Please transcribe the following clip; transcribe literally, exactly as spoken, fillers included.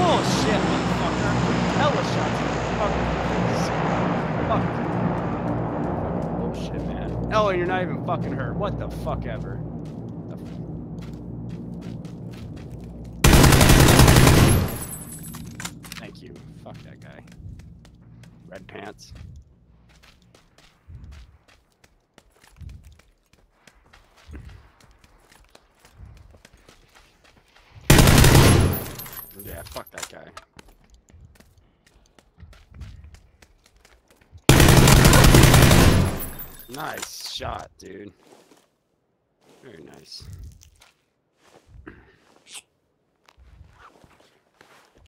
Bullshit, motherfucker. Hella shots in the fucking face. Fuck. Bullshit, man. Oh, and you're not even fucking hurt. What the fuck ever. The f Thank you. Fuck that guy. Red pants. Yeah, fuck that guy. Nice shot, dude. Very nice.